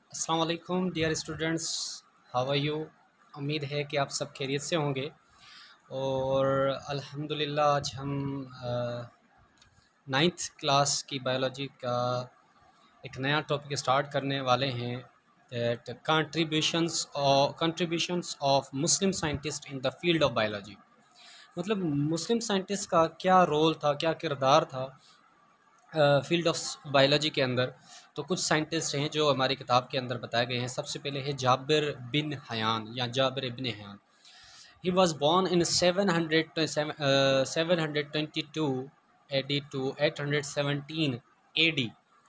अस्सलाम वालेकुम dear students, how are you. उम्मीद है कि आप सब खैरियत से होंगे और अल्हम्दुलिल्लाह आज हम नाइन्थ क्लास की बायोलॉजी का एक नया टॉपिक स्टार्ट करने वाले हैं, that contributions of Muslim scientist in the field of biology. मतलब मुस्लिम साइंटिस्ट का क्या रोल था, क्या किरदार था फील्ड ऑफ बायोलॉजी के अंदर। तो कुछ साइंटिस्ट हैं जो हमारी किताब के अंदर बताए गए हैं। सबसे पहले है जाबिर बिन हयान या Jabir ibn Hayyan. He was born in 722 AD to 817 AD।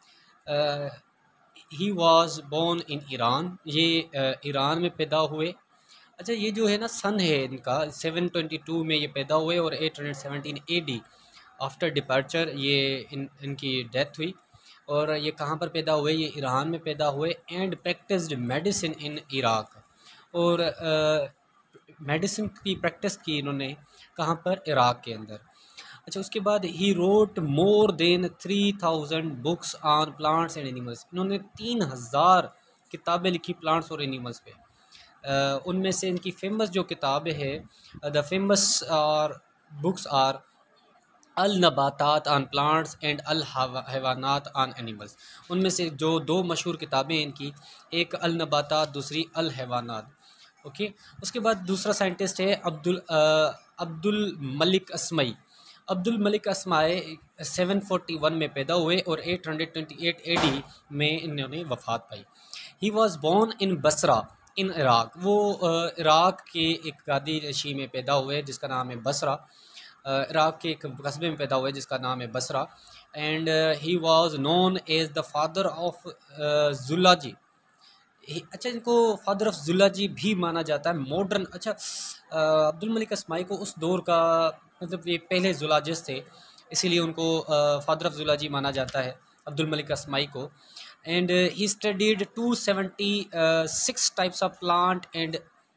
He was born in Iran. ये ईरान में पैदा हुए। अच्छा, ये जो है ना सन है इनका 722 में ये पैदा हुए और 817 AD आफ्टर डिपार्चर ये इनकी डेथ हुई। और ये कहाँ पर पैदा हुए? ये ईरान में पैदा हुए and practised medicine in Iraq. और मेडिसिन की प्रैक्टिस की इन्होंने कहाँ पर? इराक के अंदर। अच्छा, उसके बाद ही wrote more than 3000 books on plants and animals. इन्होंने 3000 किताबें लिखी प्लांट्स और एनिमल्स पे। उनमें से इनकी फेमस जो किताबें हैं, the famous are books are अल नबातात आन प्लांट्स एंड अल हैवानात आन एनिमल्स। उनमें से जो दो मशहूर किताबें हैं इनकी, एक अल नबातात, दूसरी अल हैवानात। ओके। उसके बाद दूसरा साइंटिस्ट है अब्दुल मलिक असमई। अब्दुल मलिक असमाई 741 में पैदा हुए और 828 AD में इन्होंने वफ़ात पाई। He was born in Basra in Iraq. वो इराक के एक गादी नशी में पैदा हुए जिसका नाम है बसरा। इराक के एक कस्बे में पैदा हुए जिसका नाम है Basra. And he was known as the father of zoology. अच्छा, इनको फादर ऑफ जुलाजी भी माना जाता है मॉडर्न। अच्छा, अब्दुल मलिक अस्माई को उस दौर का, मतलब ये पहले जुलाजिस्ट थे, इसीलिए उनको फादर ऑफ जुलाजी माना जाता है अब्दुल मलिक अस्माई को। And he studied 276 types of plant and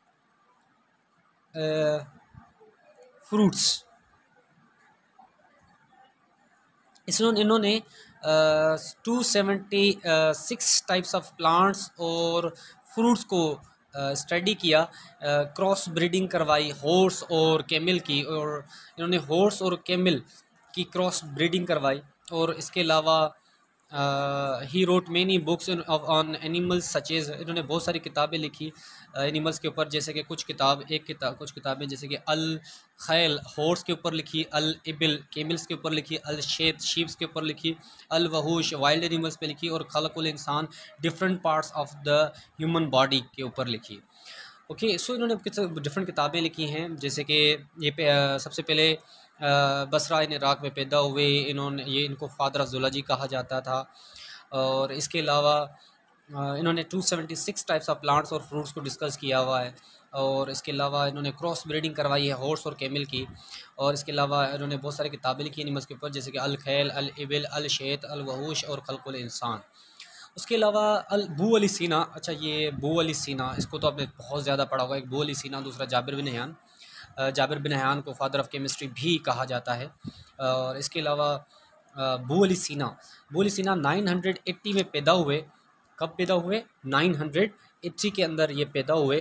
fruits. इन्होंने 276 टाइप्स ऑफ प्लांट्स और फ्रूट्स को स्टडी किया। क्रॉस ब्रीडिंग करवाई हॉर्स और कैमल की, और इन्होंने हॉर्स और कैमल की क्रॉस ब्रीडिंग करवाई। और इसके अलावा he wrote many books on animals such as. इन्होंने बहुत सारी किताबें लिखी एनिमल्स के ऊपर, जैसे कि कुछ किताबें जैसे कि अल खैल हॉर्स के ऊपर लिखी, अल इबिल कैमल्स के ऊपर लिखी, अल शेत शीप्स के ऊपर लिखी, अल वहूश वाइल्ड एनिमल्स पे लिखी, और खलकुल इंसान different parts of the human body के ऊपर लिखी। ओके, सो इन्होंने डिफरेंट किताबें लिखी हैं, जैसे कि सबसे पहले बसरा इन इराक में पैदा हुए। इनको फादर ऑफ ज़ुलॉजी कहा जाता था। और इसके अलावा इन्होंने 276 टाइप्स ऑफ प्लांट्स और फ्रूट्स को डिस्कस किया हुआ है। और इसके अलावा इन्होंने क्रॉस ब्रीडिंग करवाई है हॉर्स और कैमल की। और इसके अलावा इन्होंने बहुत सारी किताबें लिखी एनिमल्स के ऊपर, जैसे कि अल खैल, अल इबिल, अल शेत, अल वहूश और खलकुल इंसान। उसके अलावा बू अली सीना। अच्छा, ये बू अली सीना, इसको तो आपने बहुत ज़्यादा पढ़ा होगा। एक बू अली सीना, दूसरा Jabir bin Hayyan. Jabir bin Hayyan को फादर ऑफ केमिस्ट्री भी कहा जाता है। और इसके अलावा बू अली सीना 980 में पैदा हुए। कब पैदा हुए? 980 के अंदर ये पैदा हुए।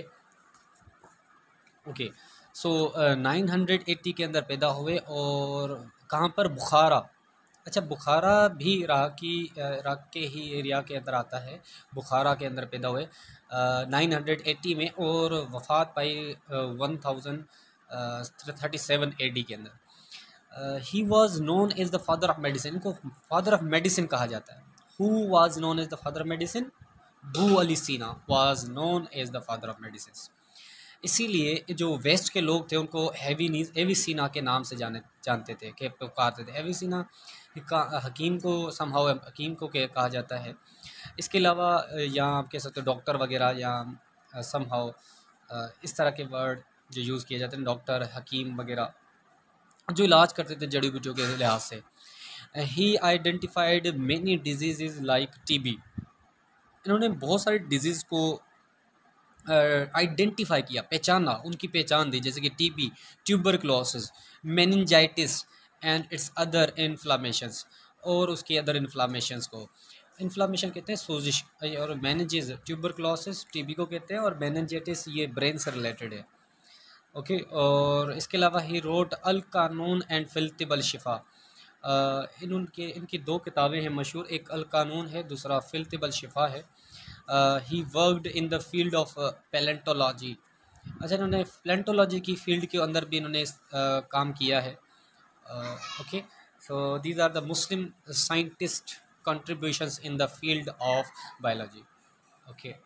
ओके, सो 980 के अंदर पैदा हुए। और कहाँ पर? बुखारा। अच्छा, बुखारा भी इराक के ही एरिया के अंदर आता है। बुखारा के अंदर पैदा हुए 980 में, और वफ़ात पाई 1037 AD के अंदर। He was known as the father of medicine. इनको फादर ऑफ मेडिसिन कहा जाता है। Who was known as the father of medicine? Bu Ali Sina was known as the father of medicine. इसीलिए जो वेस्ट के लोग थे उनको हेवी सीना के नाम से जानते थे, कि पुकारते थे हेवी सीना। हकीम को समहाउ हकीम को कहा जाता है। इसके अलावा यहाँ आप कह सकते हो डॉक्टर वगैरह, या समहाउ इस तरह के वर्ड जो यूज़ किए जाते हैं, डॉक्टर, हकीम वगैरह, जो इलाज करते थे जड़ी बूटियों के लिहाज से। He identified many diseases like TB। इन्होंने बहुत सारी डिजीज़ को आइडेंटिफाई किया, पहचाना, उनकी पहचान दी, जैसे कि TB, tuberculosis, meningitis and its other inflammations, और उसके अदर इन्फ्लामेशंस को। इन्फ्लामेशन कहते हैं सोजिश, और मेनिंजेस ट्यूबरक्लोसिस टीबी को कहते हैं, और मेनिंजाइटिस ये ब्रेन से रिलेटेड है। ओके, और इसके अलावा ही रोट अल कानून एंड फिल्तिबल शिफा। इनकी दो किताबें हैं मशहूर, एक अल कानून है, दूसरा फिल्तिबल शिफा है। He worked in the field of palaeontology. अच्छा, इन्होंने पैलेंटोलॉजी की फील्ड के अंदर भी इन्होंने काम किया है। Okay, so these are the Muslim scientist contributions in the field of biology. Okay,